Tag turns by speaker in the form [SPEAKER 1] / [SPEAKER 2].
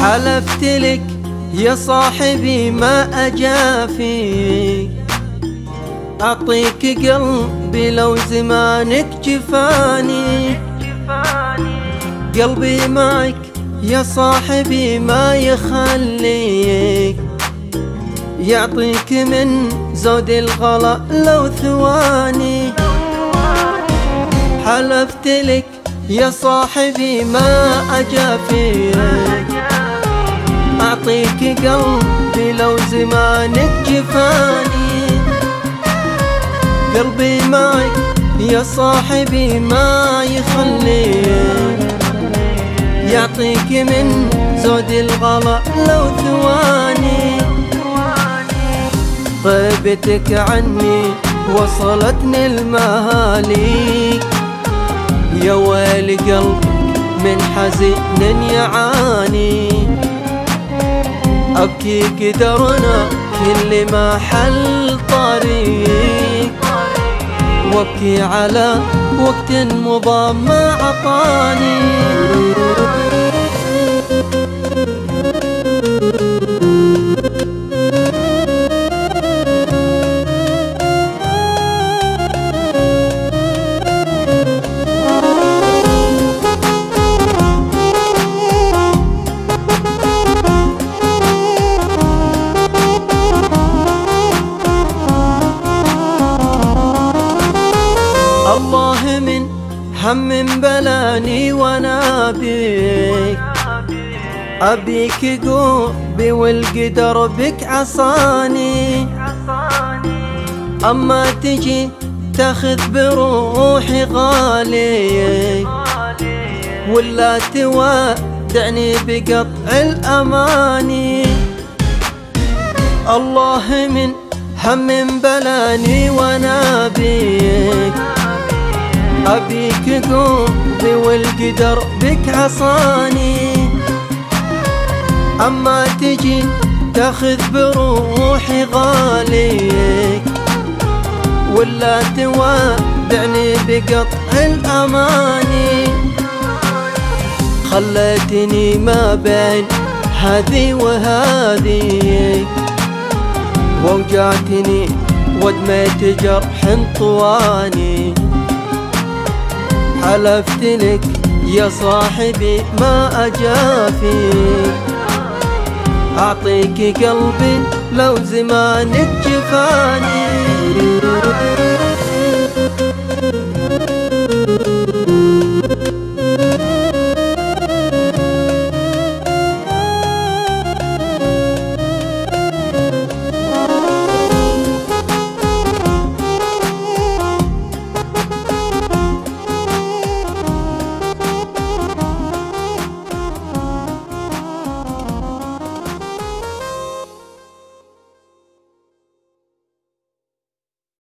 [SPEAKER 1] حلفت لك يا صاحبي ما أجافي، أعطيك قلبي لو زمانك جفاني. قلبي معك يا صاحبي ما يخليك، يعطيك من زود الغلا لو ثواني. حلفت لك يا صاحبي ما أجافيك، أعطيك قلبي لو زمانك جفاني. قلبي معك يا صاحبي ما يخليك، يعطيك من زود الغلا لو ثواني. غيبتك عني وصلتني المهاليك، يا ويل قلبك من حزن يعاني. أبكي قدرنا كل ما حل طريق، وابكي على وقت مضى ما عطاني. الله من هم بلاني وانا بيك، ابيك قربي والقدر بك عصاني. اما تجي تاخذ بروحي غالي، ولا تودعني بقطع الاماني. الله من هم بلاني وانا بيك، أبيك قربي والقدر بك عصاني. أما تجي تاخذ بروحي غاليك، ولا تودعني بقطع الأماني. خليتني ما بين هذي وهذي، ووجعتني ودميت جرح طواني. حلفت لك يا صاحبي ما أجافيك، أعطيك قلبي لو زمانك جفاني.